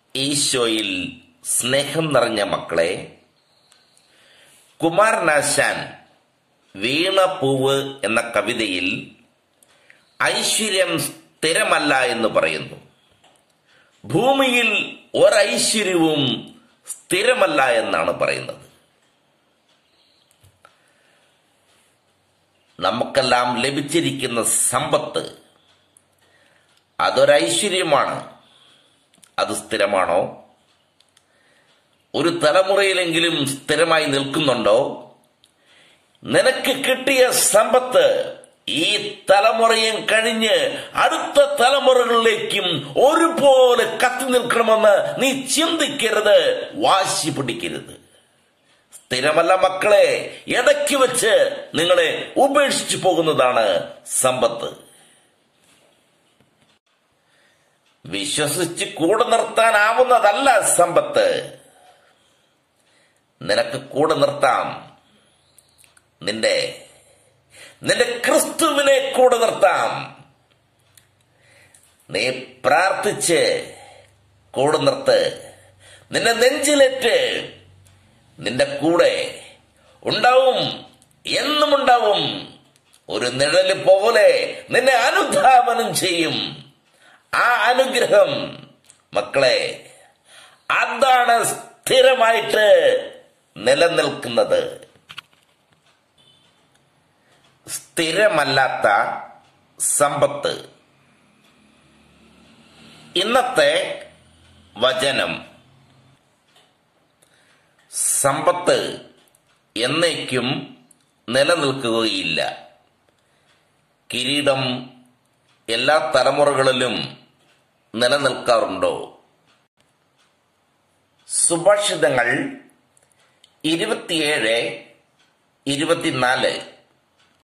ഈശോയിൽ സ്നേഹം നിറഞ്ഞ മക്കളെ, കുമാരനാശാൻ വീണപൂവ് എന്ന കവിതയിൽ ഐശ്വര്യം സ്ഥിരമല്ല എന്ന് പറയുന്നു. ഭൂമിയിൽ ഒരൈശ്വര്യവും സ്ഥിരമല്ല എന്നാണ് പറയുന്നത്. നമുക്കെല്ലാം ലഭിച്ചിരിക്കുന്ന സമ്പത്ത് അതൊരൈശ്വര്യമാണ്. അത് സ്ഥിരമാണോ? ഒരു തലമുറയിലെങ്കിലും സ്ഥിരമായി നിൽക്കുന്നുണ്ടോ? നിനക്ക് കിട്ടിയ സമ്പത്ത് ഈ തലമുറയും കഴിഞ്ഞ് അടുത്ത തലമുറകളിലേക്കും ഒരുപോലെ കത്തി നിൽക്കണമെന്ന് നീ ചിന്തിക്കരുത്, വാശി പിടിക്കരുത്. സ്ഥിരമല്ല മക്കളെ, ഇടയ്ക്ക് വെച്ച് നിങ്ങളെ ഉപേക്ഷിച്ചു പോകുന്നതാണ് സമ്പത്ത്. വിശ്വസിച്ച് കൂടെ നിർത്താനാവുന്നതല്ല സമ്പത്ത്. നിനക്ക് കൂടെ നിർത്താം, നിന്റെ ക്രിസ്തുവിനെ കൂടെ നിർത്താം. നീ പ്രാർത്ഥിച്ച് കൂടെ നിർത്ത്. നിന്നെ നെഞ്ചിലേറ്റ് നിന്റെ കൂടെ ഉണ്ടാവും, എന്നും ഉണ്ടാവും. ഒരു നിഴല് പോലെ നിന്നെ അനുധാവനം ചെയ്യും. ആ അനുഗ്രഹം മക്കളെ, അതാണ് സ്ഥിരമായിട്ട് നിലനിൽക്കുന്നത്. സ്ഥിരമല്ലാത്ത സമ്പത്ത്. ഇന്നത്തെ വചനം: സമ്പത്ത് എന്നേക്കും നിലനിൽക്കുകയില്ല. കിരീടം എല്ലാ തലമുറകളിലും നിലനിൽക്കാറുണ്ടോ? സുഭാഷിതങ്ങൾ 27:24